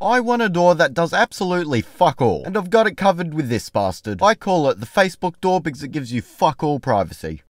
I want a door that does absolutely fuck all, and I've got it covered with this bastard. I call it the Facebook door because it gives you fuck all privacy.